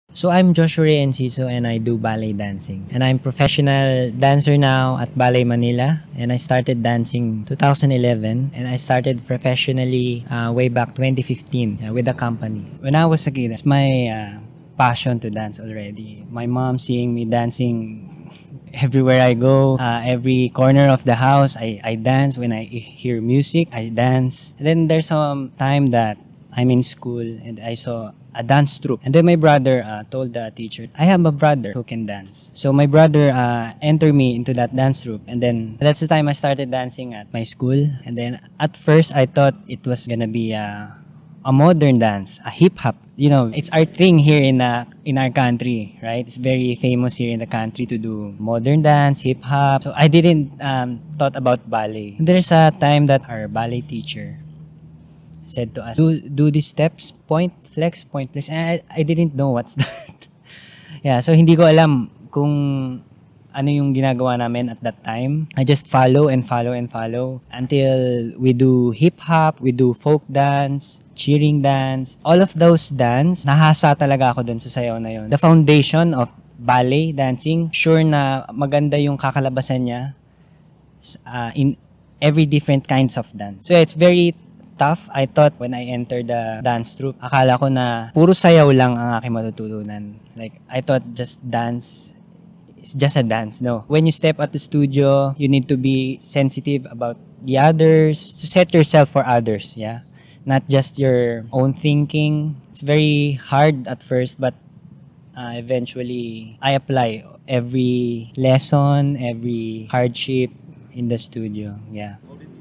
So I'm Joshua Enciso and I do ballet dancing. And I'm professional dancer now at Ballet Manila. And I started dancing 2011 and I started professionally way back 2015 with the company. When I was a kid, it's my passion to dance already. My mom seeing me dancing everywhere I go, every corner of the house, I dance. When I hear music, I dance. And then there's some time that I'm in school and I saw a dance troupe. And then my brother told the teacher, I have a brother who can dance. So my brother entered me into that dance troupe. And then that's the time I started dancing at my school. And then at first I thought it was gonna be a modern dance, a hip hop. You know, it's our thing here in our country, right? It's very famous here in the country to do modern dance, hip hop. So I didn't thought about ballet. There's a time that our ballet teacher said to us, do these steps, point, flex, point, flex. And I didn't know what's that. Yeah, so hindi ko alam kung ano yung ginagawa namin at that time. I just follow and follow and follow until we do hip-hop, we do folk dance, cheering dance. All of those dance, nahasa talaga ako dun sa sayaw na yun. The foundation of ballet dancing, sure na maganda yung kakalabasan niya in every different kinds of dance. So it's very tough. I thought when I entered the dance troupe, akala ko na puro sayaw lang ang aking matututunan. Like, I thought just dance, it's just a dance. No. When you step at the studio, you need to be sensitive about the others, to set yourself for others, yeah? Not just your own thinking. It's very hard at first, but eventually, I apply every lesson, every hardship in the studio, yeah.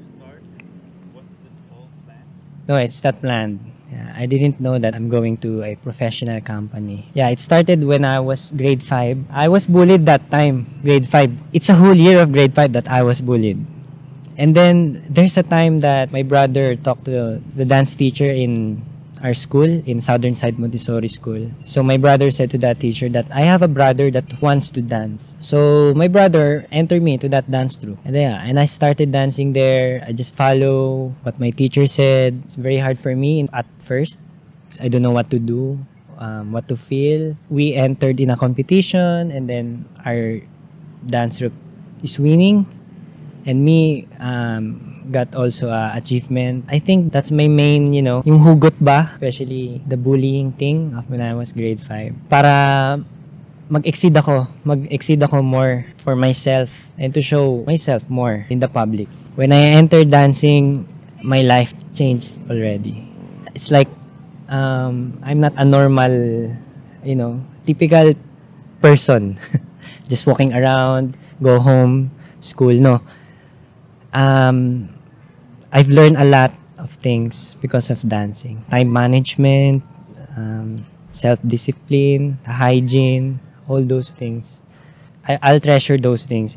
No, it's not planned. Yeah, I didn't know that I'm going to a professional company. Yeah, it started when I was grade 5. I was bullied that time, grade 5. It's a whole year of grade 5 that I was bullied. And then there's a time that my brother talked to the dance teacher in our school, in Southern Side Montessori School. So my brother said to that teacher that I have a brother that wants to dance. So my brother entered me to that dance troupe. And yeah, and I started dancing there. I just follow what my teacher said. It's very hard for me at first because I don't know what to do, what to feel. We entered in a competition and then our dance troupe is winning. And me, got also achievement. I think that's my main, yung hugot ba, especially the bullying thing of when I was grade 5. Para mag-exceed ako more for myself and to show myself more in the public. When I entered dancing, my life changed already. It's like I'm not a normal, typical person. Just walking around, go home, school, no. I've learned a lot of things because of dancing. Time management, self-discipline, hygiene, all those things. I'll treasure those things.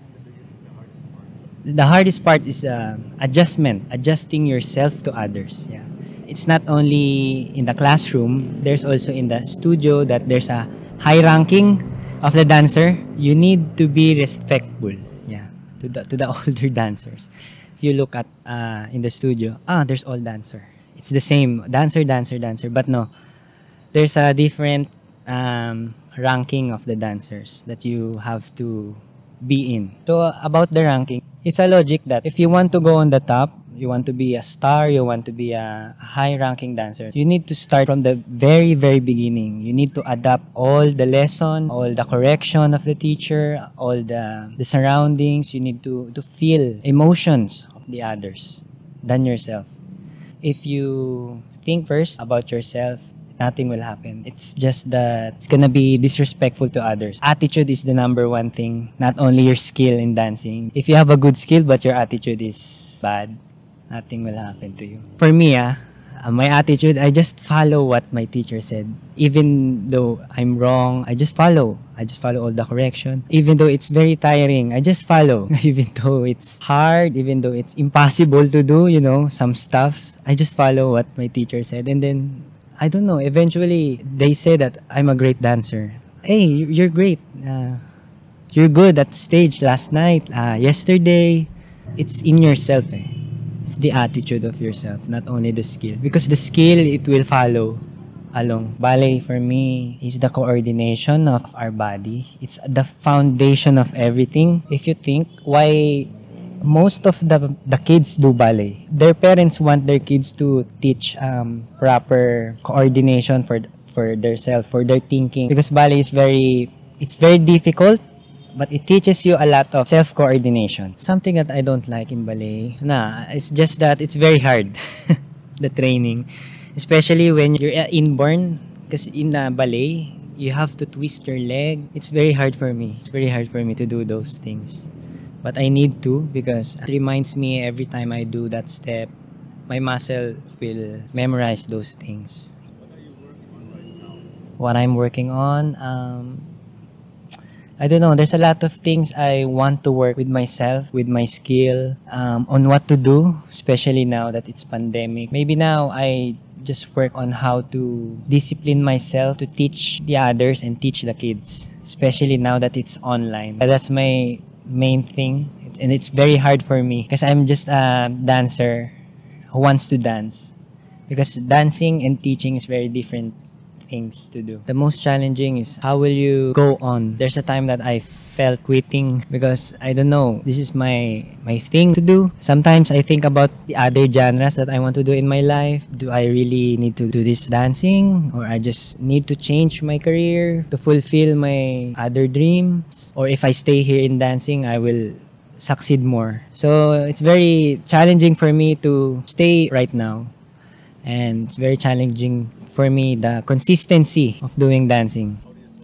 The hardest part is adjusting yourself to others. Yeah, it's not only in the classroom. There's also in the studio that there's a high ranking of the dancer. You need to be respectful. Yeah, to the older dancers. If you look at in the studio, there's all dancer. It's the same dancer. But no, there's a different ranking of the dancers that you have to be in. So about the ranking, it's a logic that if you want to go on the top, you want to be a star, you want to be a high-ranking dancer, you need to start from the very, very beginning. You need to adapt all the lesson, all the correction of the teacher, all the surroundings. You need to feel emotions of the others than yourself. If you think first about yourself, nothing will happen. It's just that it's gonna be disrespectful to others. Attitude is the number one thing, not only your skill in dancing. If you have a good skill but your attitude is bad, nothing will happen to you. For me, my attitude, I just follow what my teacher said. Even though I'm wrong, I just follow. I just follow all the correction. Even though it's very tiring, I just follow. Even though it's hard, even though it's impossible to do, some stuffs, I just follow what my teacher said. And then, I don't know, eventually, they say that I'm a great dancer. Hey, you're great. You're good at stage last night, yesterday. It's in yourself, It's the attitude of yourself, not only the skill. Because the skill, it will follow along. Ballet for me is the coordination of our body. It's the foundation of everything. If you think why most of the kids do ballet, their parents want their kids to teach proper coordination for their self, for their thinking, because ballet is very difficult, but it teaches you a lot of self-coordination. Something that I don't like in ballet, it's just that it's very hard, the training. Especially when you're inborn, because in ballet, you have to twist your leg. It's very hard for me. It's very hard for me to do those things. But I need to, because it reminds me every time I do that step, my muscle will memorize those things. What I'm working on, I don't know. There's a lot of things I want to work with myself, with my skill, on what to do, especially now that it's pandemic. Maybe now I just work on how to discipline myself to teach the others and teach the kids, especially now that it's online. That's my main thing, and it's very hard for me because I'm just a dancer who wants to dance, because dancing and teaching is very different things to do. The most challenging is how will you go on. There's a time that I felt quitting because I don't know, this is my thing to do. Sometimes I think about the other genres that I want to do in my life. Do I really need to do this dancing, or I just need to change my career to fulfill my other dreams? Or if I stay here in dancing, I will succeed more. So it's very challenging for me to stay right now. And it's very challenging for me, the consistency of doing dancing.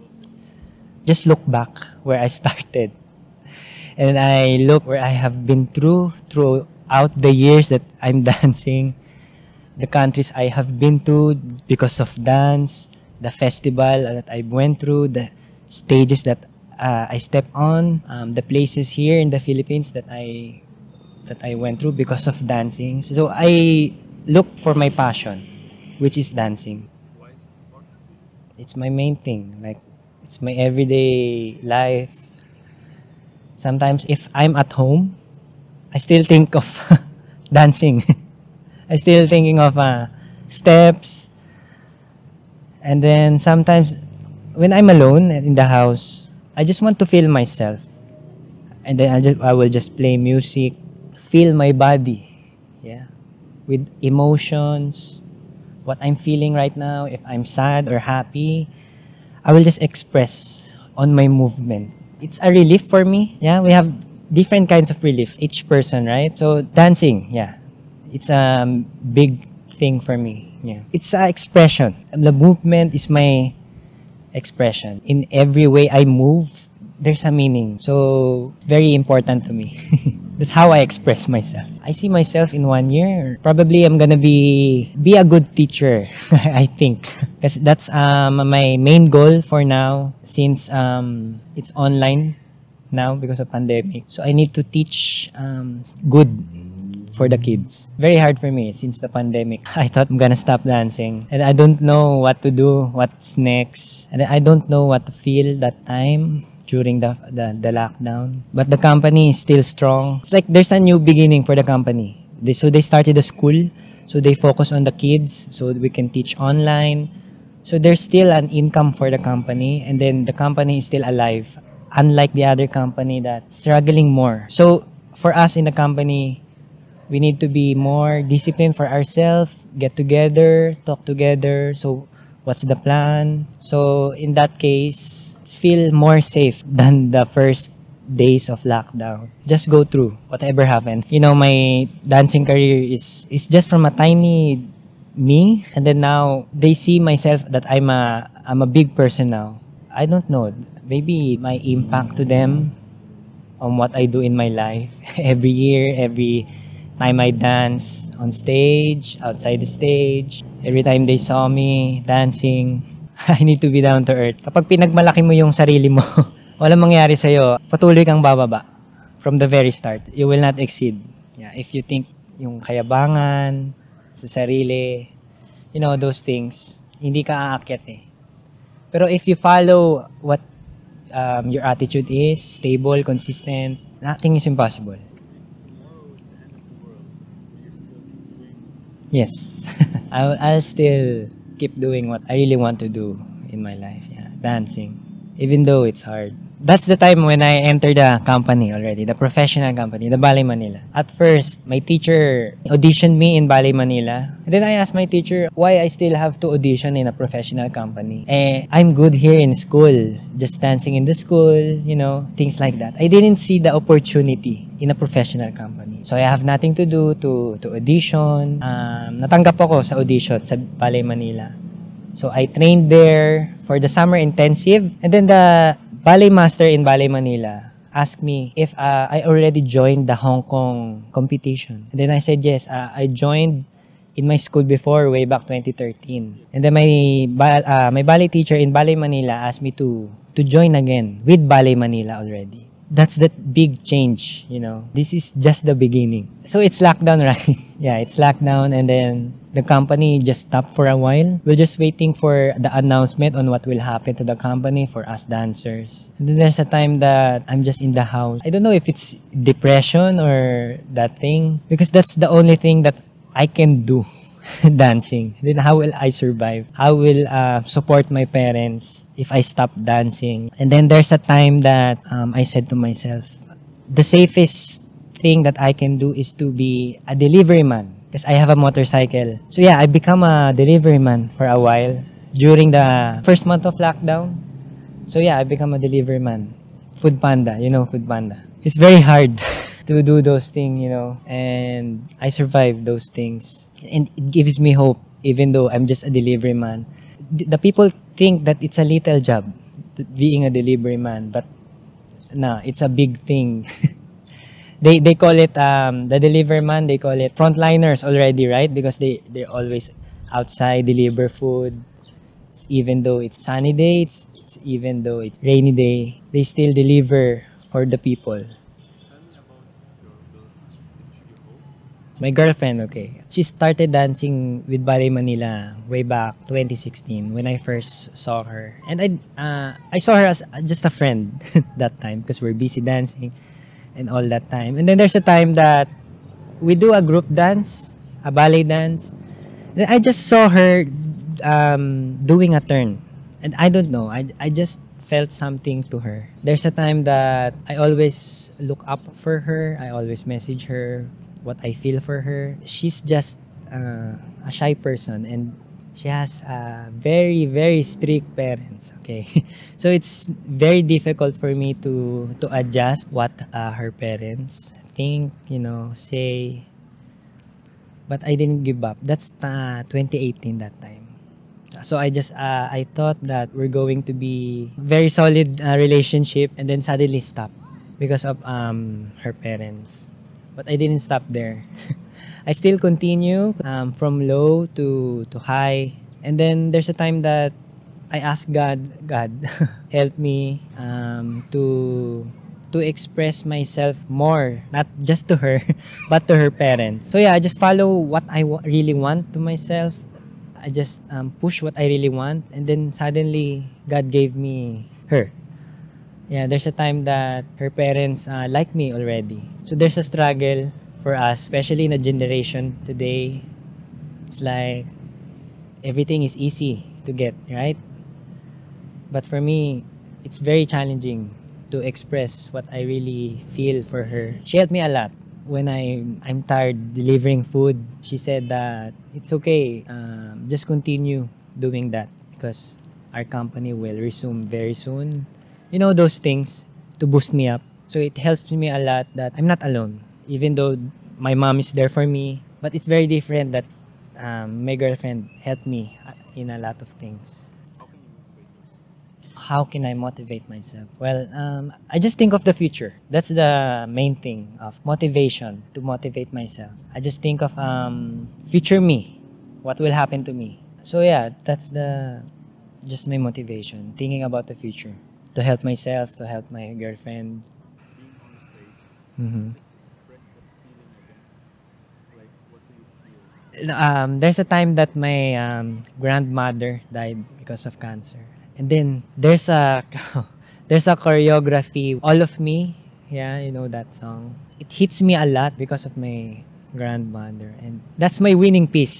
Just look back where I started. And I look where I have been throughout the years that I'm dancing. The countries I have been to because of dance. The festival that I went through. The stages that I stepped on. The places here in the Philippines that I went through because of dancing. So I look for my passion, which is dancing. It's my main thing. Like, it's my everyday life. Sometimes if I'm at home, I still think of dancing. I still thinking of steps. And then sometimes when I'm alone in the house, I just want to feel myself. And then I will just play music, feel my body. Yeah. With emotions, what I'm feeling right now, if I'm sad or happy, I will just express on my movement. It's a relief for me. Yeah, we have different kinds of relief, each person, right? So dancing, yeah, it's a big thing for me. Yeah, it's an expression. The movement is my expression. In every way I move, there's a meaning. So very important to me. That's how I express myself. I see myself in 1 year. Probably I'm gonna be a good teacher, I think. Because that's my main goal for now, since it's online now because of pandemic. So I need to teach good for the kids. Very hard for me since the pandemic. I thought I'm gonna stop dancing. And I don't know what to do, what's next. And I don't know what to feel that time during the lockdown. But the company is still strong. It's like there's a new beginning for the company. So they started a school. So they focus on the kids so we can teach online. So there's still an income for the company. And then the company is still alive. Unlike the other company that's struggling more. So for us in the company, we need to be more disciplined for ourselves. Get together, talk together. So what's the plan? So in that case, feel more safe than the first days of lockdown. Just go through whatever happened. You know, my dancing career is just from a tiny me, and then now they see myself that I'm a big person now. I don't know. Maybe my impact to them on what I do in my life every year, every time I dance on stage, outside the stage, every time they saw me dancing. I need to be down to earth. Kapag pinagmalaki mo yung sarili mo, walang mangyari sa'yo. Patuloy kang bababa. From the very start, you will not exceed. Yeah, if you think yung kayabangan sa sarili, you know, those things, hindi ka aakyat eh. Pero if you follow what your attitude is, stable, consistent, nothing is impossible. Yes. I'll still keep doing what I really want to do in my life. Yeah, dancing, even though it's hard. That's the time when I entered the company already, the professional company, the Ballet Manila. At first, my teacher auditioned me in Ballet Manila. And then I asked my teacher why I still have to audition in a professional company. I'm good here in school, just dancing in the school, things like that. I didn't see the opportunity in a professional company. So I have nothing to do to audition. Natanggap ako sa audition sa Ballet Manila. So I trained there for the summer intensive. And then the ballet master in Ballet Manila asked me if I already joined the Hong Kong competition. And then I said yes. I joined in my school before, way back 2013. And then my ballet teacher in Ballet Manila asked me to join again with Ballet Manila already. That's that big change, This is just the beginning. So it's lockdown, right? Yeah, it's lockdown, and then the company just stopped for a while. We're just waiting for the announcement on what will happen to the company for us dancers. And then there's a time that I'm just in the house. I don't know if it's depression or that thing, because that's the only thing that I can do. Dancing. Then how will I survive? How will support my parents if I stop dancing? And then there's a time that I said to myself, the safest thing that I can do is to be a delivery man, because I have a motorcycle. So yeah, I become a delivery man for a while during the first month of lockdown. So yeah, I become a delivery man. Food Panda, Food Panda. It's very hard to do those things, and I survived those things. And it gives me hope, even though I'm just a delivery man. The people think that it's a little job, being a delivery man, but no, it's a big thing. They call it, the delivery man, they call it frontliners already, right? Because they're always outside, deliver food. Even though it's sunny day, it's even though it's rainy day, they still deliver for the people. My girlfriend, okay. She started dancing with Ballet Manila way back 2016 when I first saw her. And I saw her as just a friend that time because we're busy dancing and all that time. And then there's a time that we do a group dance, a ballet dance. And I just saw her doing a turn. And I don't know, I just felt something to her. There's a time that I always look up for her. I always message her what I feel for her. She's just a shy person, and she has very, very strict parents, okay? So it's very difficult for me to adjust what her parents think, say. But I didn't give up. That's 2018 that time. So I thought that we're going to be very solid relationship, and then suddenly stop because of her parents. But I didn't stop there. I still continue from low to high. And then there's a time that I asked God, help me to express myself more, not just to her, but to her parents. So yeah, I just follow what I really want to myself. I just push what I really want, and then suddenly God gave me her. Yeah, there's a time that her parents like me already. So there's a struggle for us, especially in the generation today. It's like everything is easy to get, right? But for me, it's very challenging to express what I really feel for her. She helped me a lot. When I'm tired delivering food, she said that it's okay, just continue doing that because our company will resume very soon. Those things to boost me up. So it helps me a lot that I'm not alone, even though my mom is there for me. But it's very different that my girlfriend helped me in a lot of things. How can I motivate myself? Well, I just think of the future. That's the main thing of motivation, to motivate myself. I just think of future me, what will happen to me. So yeah, that's just my motivation, thinking about the future. To help myself, to help my girlfriend. Being on the stage, Mhm. just express that feeling again. Like, what do you feel? There's a time that my grandmother died because of cancer, and then there's a there's a choreography, All of Me. Yeah, you know that song. It hits me a lot because of my grandmother, and that's my winning piece.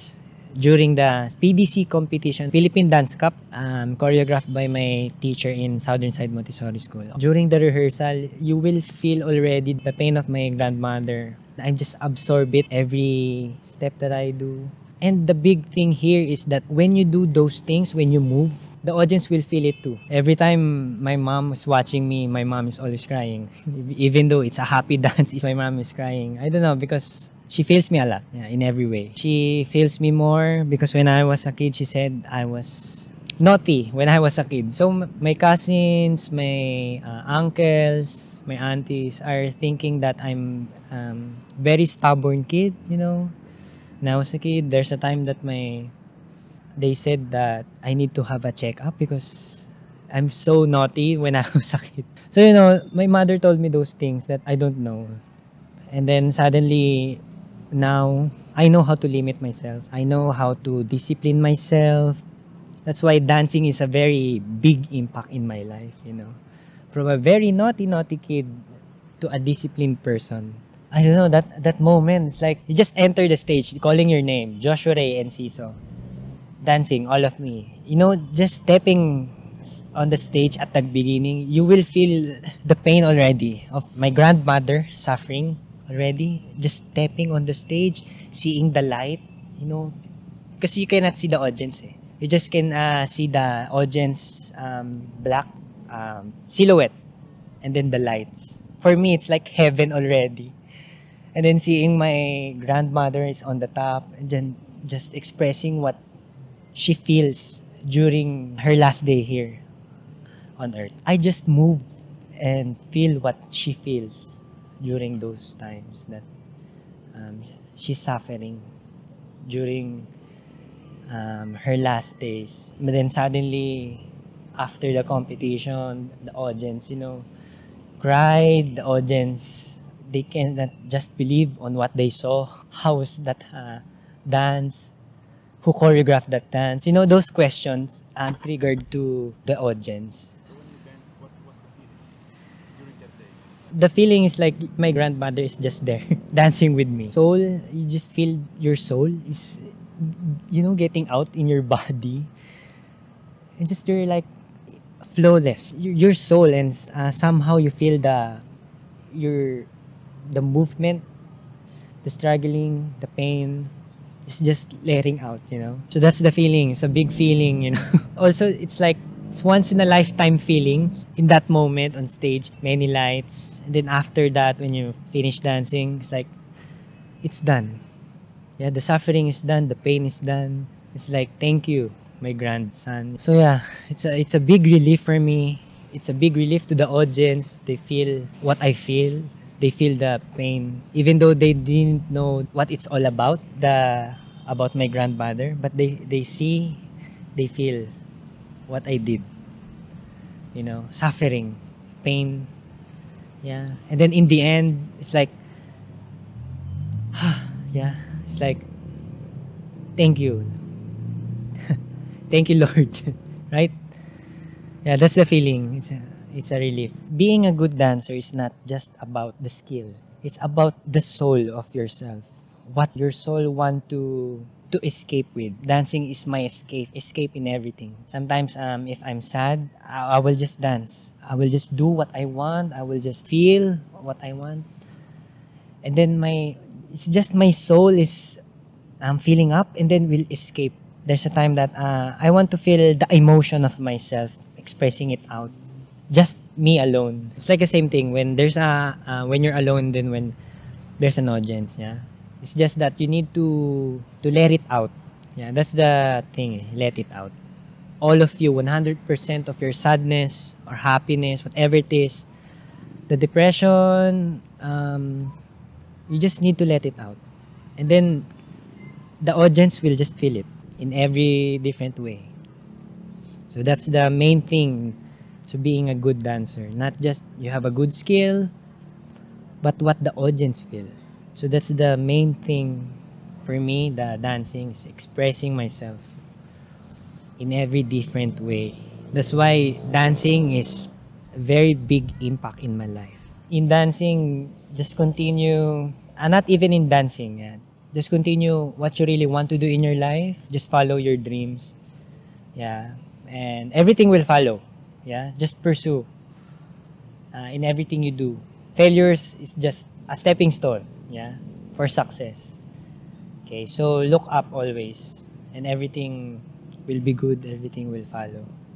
during the PDC competition, Philippine Dance Cup, choreographed by my teacher in Southern Side Montessori School. During the rehearsal, you will feel already the pain of my grandmother. I just absorb it every step that I do. And the big thing here is that when you do those things, when you move, the audience will feel it too. Every time my mom is watching me, my mom is always crying. Even though it's a happy dance, my mom is crying. I don't know, because she feels me a lot, yeah, in every way. She feels me more because when I was a kid, she said I was naughty when I was a kid. So my cousins, my uncles, my aunties are thinking that I'm very stubborn kid, you know. When I was a kid, there's a time that they said that I need to have a checkup because I'm so naughty when I was a kid. So, you know, my mother told me those things that I don't know. And then suddenly, now, I know how to limit myself. I know how to discipline myself. That's why dancing is a very big impact in my life, you know. From a very naughty kid to a disciplined person. I don't know, that moment, it's like you just enter the stage, calling your name, Joshua Enciso, dancing, all of me. You know, just stepping on the stage at the beginning, you will feel the pain already of my grandmother suffering already. Just stepping on the stage, seeing the light, you know, because you cannot see the audience. Eh. You just can see the audience black silhouette, and then the lights. For me, it's like heaven already. And then seeing my grandmother is on the top and then just expressing what she feels during her last day here on earth. I just move and feel what she feels during those times that she's suffering during her last days. But then suddenly, after the competition, the audience, you know, cried. The audience, they cannot just believe on what they saw. How was that dance? Who choreographed that dance? You know, those questions triggered to the audience. So when you dance, what was the feeling during that day? The feeling is like my grandmother is just there dancing with me. Soul, you just feel your soul is, you know, getting out in your body. And just you're like flawless. Your soul, and somehow you feel the movement, the struggling, the pain. It's just letting out, you know. So that's the feeling. It's a big feeling, you know. Also, it's like it's once in a lifetime feeling in that moment on stage. Many lights, and then after that, when you finish dancing, it's like it's done. Yeah, the suffering is done. The pain is done. It's like thank you, my grandson. So yeah, it's a big relief for me. It's a big relief to the audience. They feel what I feel. They feel the pain, even though they didn't know what it's all about, about my grandmother. But they see, they feel what I did. You know, suffering, pain, yeah. And then in the end, it's like, yeah, it's like, thank you, thank you, Lord, right? Yeah, that's the feeling. It's a relief. Being a good dancer is not just about the skill. It's about the soul of yourself. What your soul want to escape with. Dancing is my escape in everything. Sometimes if I'm sad, I will just dance. I will just do what I want. I will just feel what I want. And then it's just my soul is feeling up and then will escape. There's a time that I want to feel the emotion of myself, expressing it out. Just me alone. It's like the same thing when there's when you're alone, then when there's an audience, yeah. It's just that you need to let it out. Yeah, that's the thing, let it out. All of you, 100% of your sadness or happiness, whatever it is, the depression, you just need to let it out. And then the audience will just feel it in every different way. So that's the main thing to being a good dancer. Not just you have a good skill, but what the audience feel. So that's the main thing for me, the dancing is expressing myself in every different way. That's why dancing is a very big impact in my life. In dancing, just continue, not even in dancing, yeah. Just continue what you really want to do in your life. Just follow your dreams. Yeah. And everything will follow. Yeah. Just pursue in everything you do. Failures is just a stepping stone. Yeah. For success. Okay. So look up always. And everything will be good. Everything will follow.